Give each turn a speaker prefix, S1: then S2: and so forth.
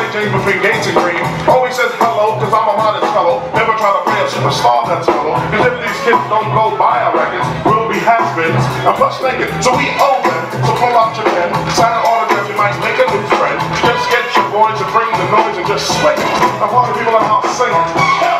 S1: interchange between Gates and Green. Always says hello, cause I'm a modest fellow. Never try to play a superstar that's mellow. Cause if these kids don't go buy our records, we'll be has-beens and plus naked. So we owe them. So pull out your pen, sign an autograph, you might make a new friend. Just get your boys to bring the noise and just swing. A lot of people in the house sing.